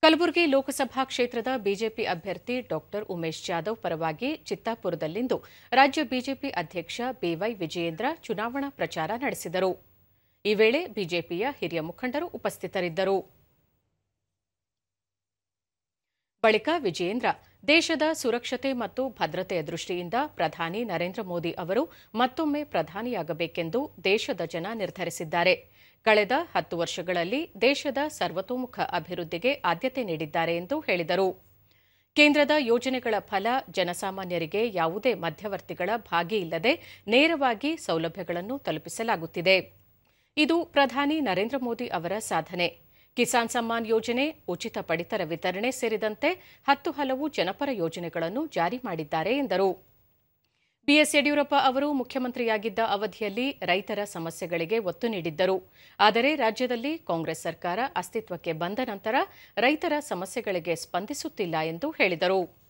ಕಲಬುರಗಿ ಲೋಕಸಭಾ ಕ್ಷೇತ್ರದ ಬಿಜೆಪಿ ಅಭ್ಯರ್ಥಿ ಡಾಕ್ಟರ್ ಉಮೇಶ್ ಜಾಧವ್ ಪರವಾಗಿ ಚಿತ್ತಾಪುರದಲ್ಲಿಂದು ರಾಜ್ಯ ಬಿಜೆಪಿ ಅಧ್ಯಕ್ಷ ಬಿವೈ ವಿಜಯೇಂದ್ರ ಚುನಾವಣಾ ಪ್ರಚಾರ ನಡೆಸಿದರು. ಈ ವೇಳೆ ಬಿಜೆಪಿಯ ಹಿರಿಯ ಮುಖಂಡರು ಉಪಸ್ಥಿತರಿದ್ದರು. ಬಳಿಕ ವಿಜಯೇಂದ್ರ ದೇಶದ ಸುರಕ್ಷತೆ ಮತ್ತು ಭದ್ರತೆಯ ದೃಷ್ಟಿಯಿಂದ ಪ್ರಧಾನಿ ನರೇಂದ್ರ ಮೋದಿ ಅವರು ಮತ್ತೊಮ್ಮೆ ಪ್ರಧಾನಿಯಾಗಬೇಕೆಂದು ದೇಶದ ಜನ ನಿರ್ಧರಿಸಿದ್ದಾರೆ. ಕಳೆದ 10 ವರ್ಷಗಳಲ್ಲಿ ದೇಶದ ಸರ್ವತೋಮುಖ ಅಭಿವೃದ್ಧಿಗೆ ಆದ್ಯತೆ ನೀಡಿದ್ದಾರೆ ಎಂದು ಹೇಳಿದರು. ಕೇಂದ್ರದ ಯೋಜನೆಗಳ ಫಲ ಜನಸಾಮಾನ್ಯರಿಗೆ ಯಾವುದೇ ಮಧ್ಯವರ್ತಿಗಳ ಭಾಗಿಯಿಲ್ಲದೆ ನೇರವಾಗಿ ಸೌಲಭ್ಯಗಳನ್ನು ತಲುಪಿಸಲಾಗುತ್ತಿದೆ. ಇದು ಪ್ರಧಾನಿ ನರೇಂದ್ರ ಮೋದಿ ಅವರ ಸಾಧನೆ. ಕಿಸಾನ್ ಸಮ್ಮಾನ್ ಯೋಜನೆ, ಉಚಿತ ಪಡಿತರ ವಿತರಣೆ ಸೇರಿದಂತೆ 10 ಹಲವು ಜನಪರ ಯೋಜನೆಗಳನ್ನು ಜಾರಿ ಮಾಡಿದ್ದಾರೆ ಎಂದರು. ಬಿಎಸ್ ಯಡಿಯೂರಪ್ಪ ಅವರು ಮುಖ್ಯಮಂತ್ರಿಯಾಗಿದ್ದ ಅವಧಿಯಲ್ಲಿ ರೈತರ ಸಮಸ್ಯೆಗಳಿಗೆ ಒತ್ತು ನೀಡಿದ್ದರು. ಆದರೆ ರಾಜ್ಯದಲ್ಲಿ ಕಾಂಗ್ರೆಸ್ ಸರ್ಕಾರ ಅಸ್ತಿತ್ವಕ್ಕೆ ಬಂದ ನಂತರ ರೈತರ ಸಮಸ್ಯೆಗಳಿಗೆ ಸ್ಪಂದಿಸುತ್ತಿಲ್ಲ ಎಂದು ಹೇಳಿದರು.